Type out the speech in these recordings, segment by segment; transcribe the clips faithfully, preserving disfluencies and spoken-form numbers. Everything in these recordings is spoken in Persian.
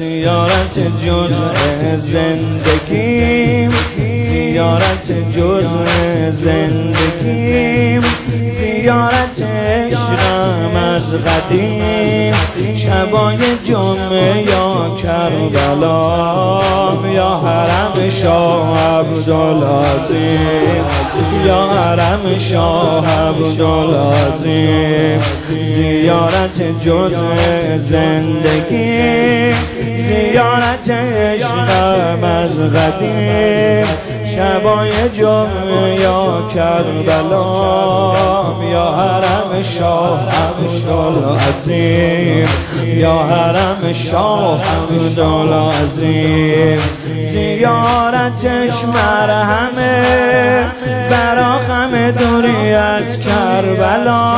زیارت جزء زندگیم، زیارت جزء زندگیم، زیارت عشقم از قدیم، شبای جمعه یا کربلا، یا حرم شاه عبدالعظیم، یا حرم شاه عبدالعظیم. زیارت جزء زندگی، زیارت عشقم از قدیم، شبای جمعه یا کربلا، یا حرم شاه عبدالعظیم، یا حرم شاه عبدالعظیم. زیارتش مرهمه برا غم دوری از کربلا،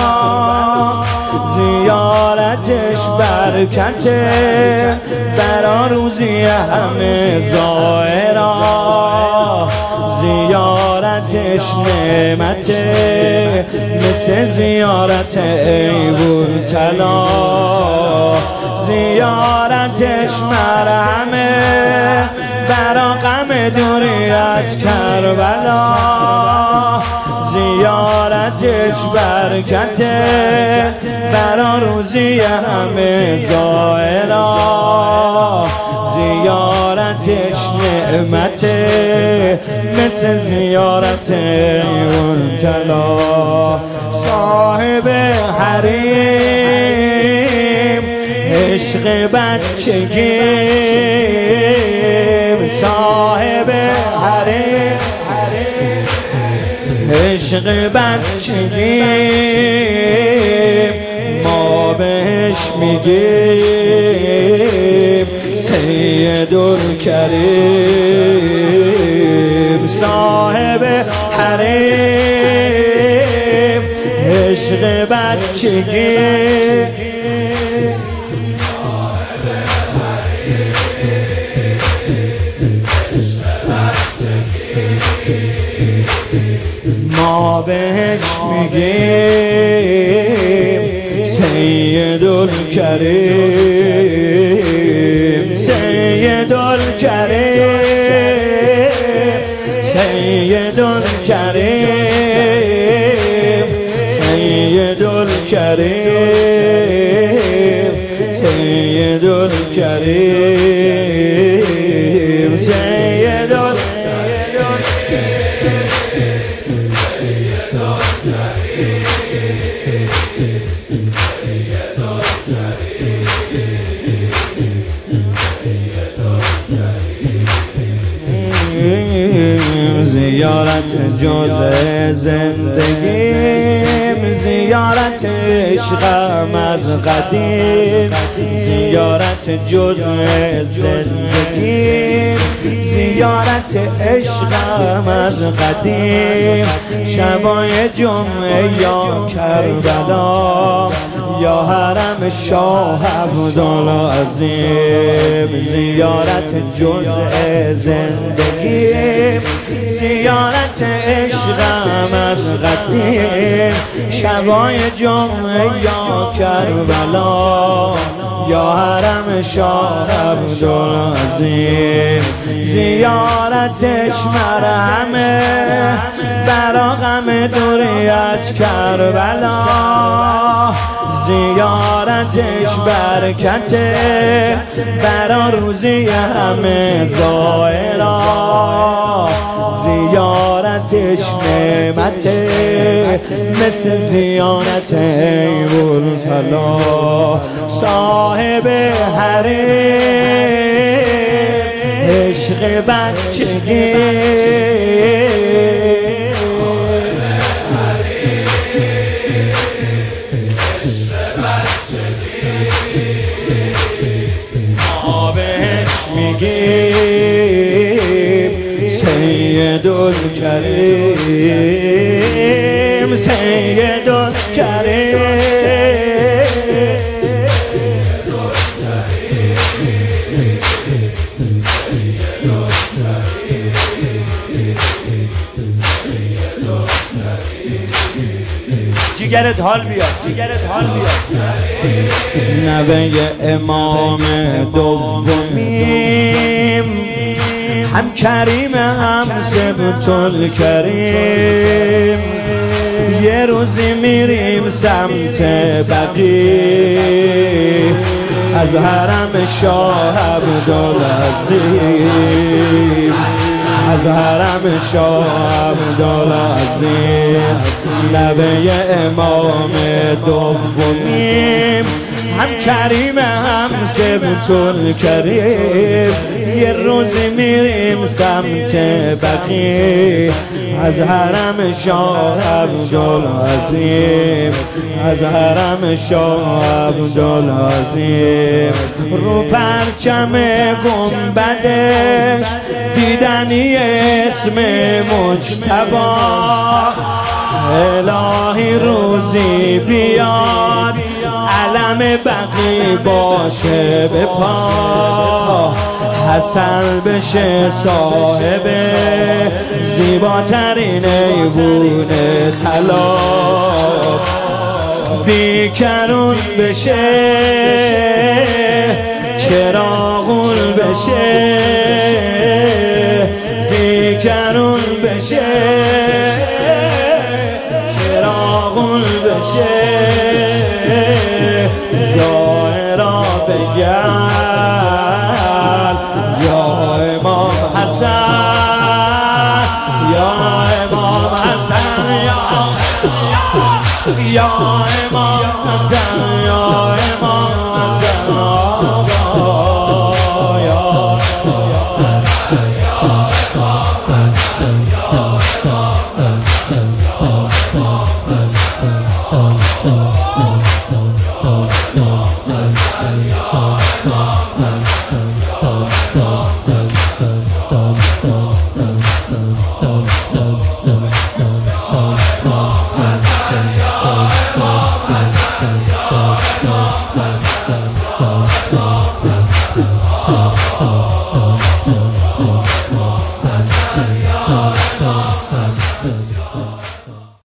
زیارتش برکته برا روزی همه ظاهرا، زیارتش نعمته مثل زیارت ایبون طلا، زیارتش مرهمه برا غم دوری از کربلا، زیارتش برکته برا روزی همه ظاهرا، زیارتش نعمته مثل زیارت اون طلا. صاحب حریم عشق بچگیم، صاحب حریم عشق بچگیم، ما بهش میگیم سیدالکریم. صاحب حریم عشق بچگیم، ما بهش میگیم سیدالکریم، سیدالکریم، سیدالکریم، سیدالکریم، سیدالکریم، سیدالکریم. زیارت جزء زندگیم، زیارت عشقم از قدیم، زیارت جزء زندگیم، زیارت عشقم از قدیم، شبای جمعه یا کربلا، یا حرم شاه عبدالعظیم. زیارت جزء زندگیم، زیارت عشقم از قدیم، شبای جمعه یا کربلا، یا حرم شاه عبدالعظیم. زیارتش مرهمه برا غم دوری از کربلا، زیارتش برکته برا روزی همه ظاهرا، زیارتش نعمته مثل زیارت ایبون طلا. صاحب حریم عشق بچگی، ما بهش میگیم سیدالکریم، سیدالکریم، جگرت حال بیاد، جگرت حال بیاد. نوه امام دومیم، هم کریم هم سبتل کریم. یه روزی میریم سمت بقیع، از حرم شاه عبدالعظیم، از حرم شاه عبدالعظیم. نوه امام دومیم، هم کریم هم سبتل کریم. یه روزی میریم سمت بقیع، از حرم شاه عبدالعظیم، از حرم شاه عبدالعظیم. رو پرچم گنبدش دیدنی اسم مجتبی، الهی روزی بیاد علم بقی باشه به پا، حسن بشه صاحب زیباترین ایوون طلا، بیکرون بشه چراغون بشه، بیکرون بشه چراغون بشه. ظاهرا بگرد یا امام حسن، یا امام حسن، یا یا امام حسن، یا امام حسن، یا Oh,